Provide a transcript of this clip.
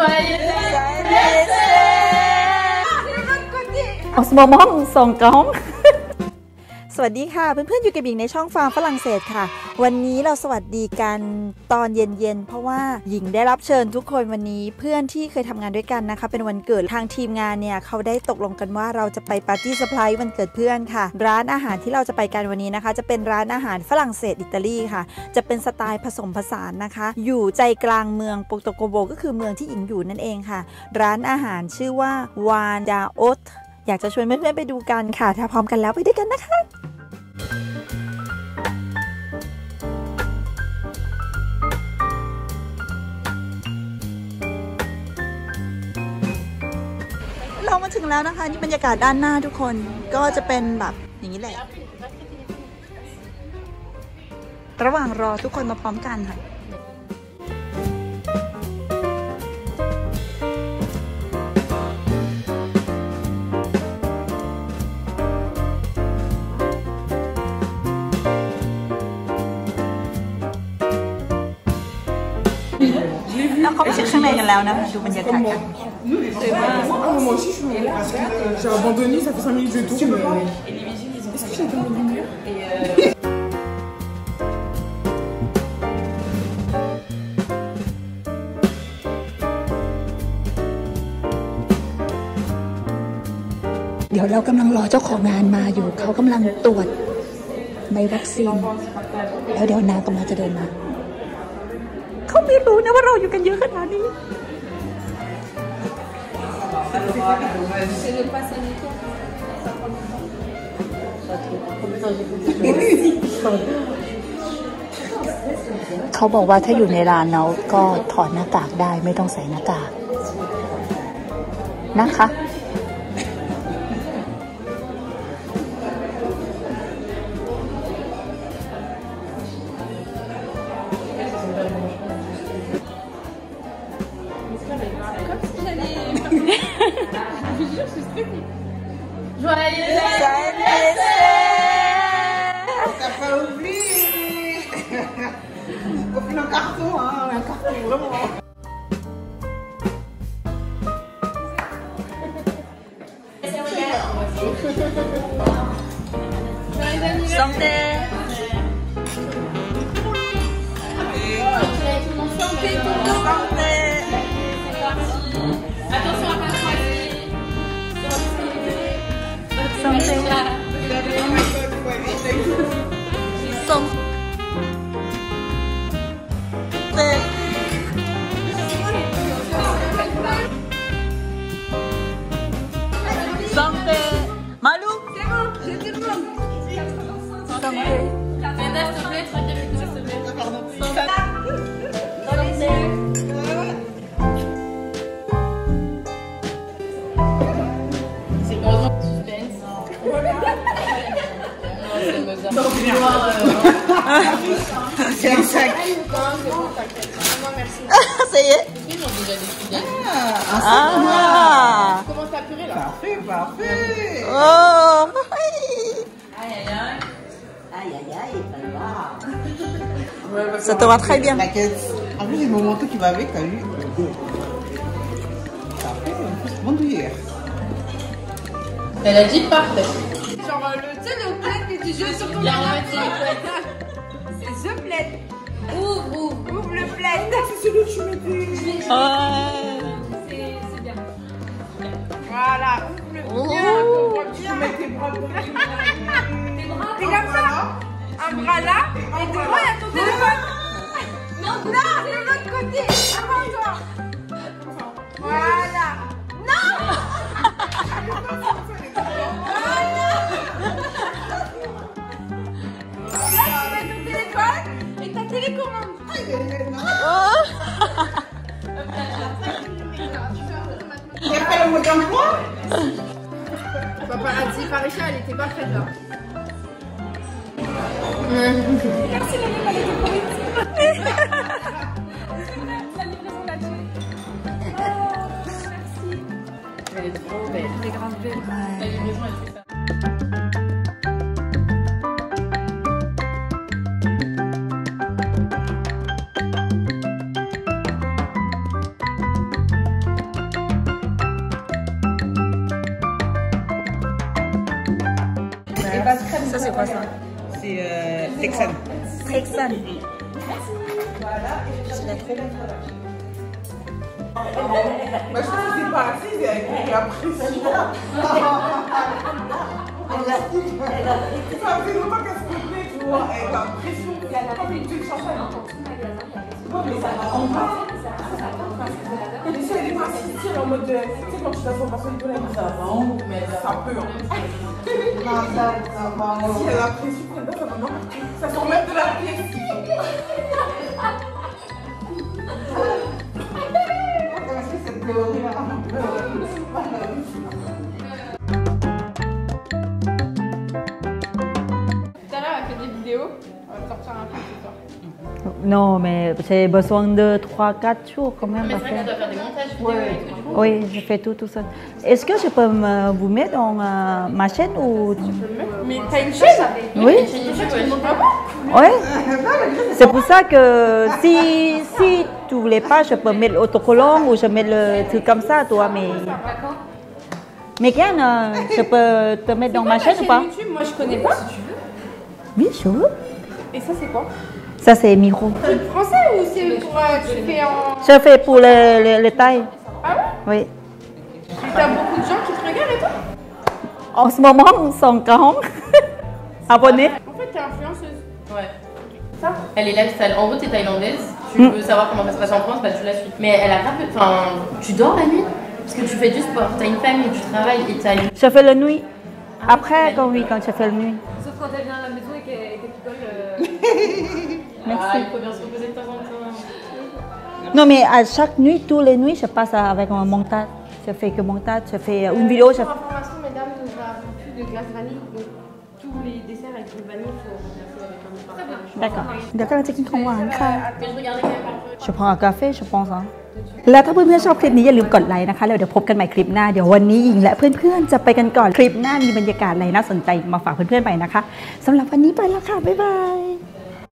En ce moment, nous sommes grands. สวัสดีค่ะเพื่อนๆอยู่กับหญิงในช่องฟาร์มฝรั่งเศสค่ะวันนี้เราสวัสดีกันตอนเย็นๆเพราะว่าหญิงได้รับเชิญทุกคนวันนี้เพื่อนที่เคยทำงานด้วยกันนะคะเป็นวันเกิดทางทีมงานเนี่ยเขาได้ตกลงกันว่าเราจะไปปาร์ตี้เซอร์ไพรส์วันเกิดเพื่อนค่ะร้านอาหารที่เราจะไปกันวันนี้นะคะจะเป็นร้านอาหารฝรั่งเศสอิตาลีค่ะจะเป็นสไตล์ผสมผสานนะคะอยู่ใจกลางเมืองโปโตโกโบก็คือเมืองที่หญิงอยู่นั่นเองค่ะร้านอาหารชื่อว่าวานดาโอตอยากจะชวนเพื่อนๆไปดูกันค่ะถ้าพร้อมกันแล้วไปด้วยกันนะคะเรามาถึงแล้วนะคะนี่บรรยากาศด้านหน้าทุกคนก็จะเป็นแบบอย่างนี้แหละระหว่างรอทุกคนมาพร้อมกันค่ะแล้วเขาไปเช็คข้างในกันแล้วนะดูบรรยากาศกัน Moi aussi je suis parce que j'ai abandonné, ça fait 5 minutes que je tourne. Est-ce que j'ai donné le numéro? เดี๋ยวเรากำลังรอเจ้าของงานมาอยู่เขากำลังตรวจใบวัคซีนแล้วเดี๋ยวนางกำลังจะเดินมาเขาไม่รู้นะว่าเราอยู่กันเยอะขนาดนี้เขาบอกว่าถ้าอยู่ในร้านเราก็ถอดหน้ากากได้ไม่ต้องใส่หน้ากากนะคะ T'as pas oublié? Faut faire un carton, hein, un carton vraiment. Santé. Attention à pas croiser. Santé. Santé. Malou. C'est bon, je te demande. Santé. Léna, s'il te plaît, traque avec moi, s'il te plaît. C'est bon, suspense. C'est un sac. Ça y est. Ah. Comment t'as puré là? Parfait, parfait. Oh. Aïe aïe aïe. Aïe aïe aïe, ça va. Ça te va très bien. T'inquiète. En plus, il y a mon manteau qui va avec, t'as vu? Parfait, bandoulière. Elle a dit parfait. Genre tu sais le plaid que tu joues sur ton canapé. C'est ce plaid. Ouvre le plaid. C'est celui que tu mettais. C'est bien. Voilà, ouvre le bien. Tu mets tes bras dedans. C'est comme ça. Un bras là et devant il y a ton téléphone. Non, c'est de l'autre côté. Avant toi. Voilà. Non. Là tu mets ton téléphone et ta télécommande. Il n'y a pas le mot d'emploi? Paparazzi Parisha, elle était parfaite là. Merci la livraison d'Alger. Merci. Elle est trop belle. Elle est grave belle. La livraison, elle fait ça. glace crème. Ça, c'est quoi ça? C'est Texan. Texan. C'est la trop. Moi, je trouve que c'est pas assez, c'est avec la pression. Ça fait longtemps qu'elle se complète, tu vois, avec la pression. Comme une petite champagne. Mais si elle est pas si style en mode, tu sais, quand tu t'assois pas sur le toilette, ça va, mais ça peut. Si elle a la pression, ça va, non. Ça sent même de la pièce. Tout à l'heure, elle fait des vidéos. On va sortir un truc ce soir. Non, mais j'ai besoin de 3-4 jours quand même. Mais c'est vrai que tu dois faire des montages vidéo et tout, du coup. Oui, je fais tout seul. Est-ce que je peux vous mettre dans ma chaîne ou... Mais t'as une chaîne? Oui. Et tu YouTube, ouais. Oui. C'est pour ça que si tu voulais pas, je peux mettre l'autocollant ou je mets le truc comme ça, toi. Mais Ken, je peux te mettre dans ma chaîne ou pas? YouTube, moi je connais pas. Oui, je veux. Et ça c'est quoi? Ça, c'est micro. C'est français ou c'est pour tu fais en... Je fais pour le taille. Ah ouais? Oui. Et t'as beaucoup de gens qui te regardent et toi? En ce moment, 140 abonnés. En fait t'es influenceuse. Ouais. Ça? Elle est lifestyle. En gros, t'es thaïlandaise. Tu veux savoir comment ça se passe en France, bah tu la suis. Mais elle a grave. Enfin, tu dors la nuit? Parce que tu fais du sport, t'as une famille, tu travailles et t'as une. Je fais la nuit. Après, quand je fais la nuit. Sauf quand elle vient à la maison et qu'elle picole. Merci. Ah, il faut bien se reposer de temps en temps. Non, mais à chaque nuit, toutes les nuits, je passe avec un montage. Je fais que montage, je fais une vidéo. Pour information, mesdames, nous n'avons plus de glace vanille. Donc tous les desserts avec une vanille, il faut remplacer avec un parfum. D'accord.เดี๋ยวกำลังจะกินของหวานค่ะ Mais je regardais quand même un peu. je prends un café je pense แล้วถ้าเพื่อนๆชอบคลิปนี้อย่าลืมกดไลค์นะคะแล้วเดี๋ยวพบกันใหม่คลิปหน้าเดี๋ยววันนี้หญิงและเพื่อนๆจะไปกันก่อนคลิปหน้ามีบรรยากาศอะไรน่าสนใจมาฝากเพื่อนๆไปนะคะสำหรับวันนี้ไปแล้วค่ะบ๊ายบาย